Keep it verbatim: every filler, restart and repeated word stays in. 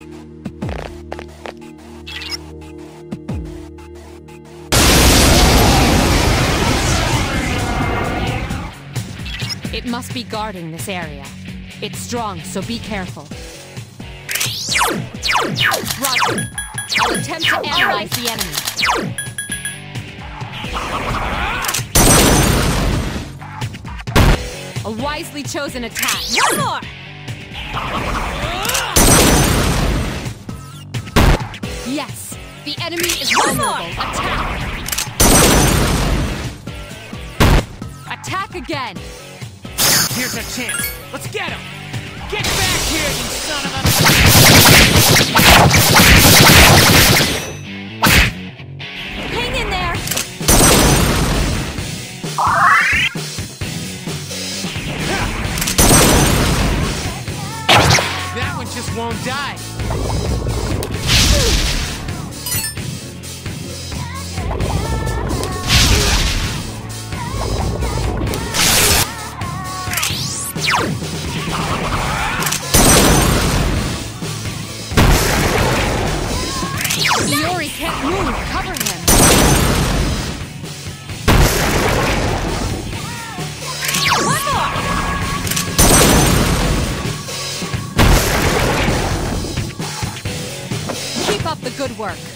It must be guarding this area. It's strong, so be careful. Roger. I'll attempt to analyze the enemy. A wisely chosen attack. One more! Yes, the enemy is vulnerable. Attack! Attack again! Here's our chance. Let's get him! Get back here, you son of a... Hang in there! That one just won't die. Yuri can't move. Cover him. One more! Keep up the good work.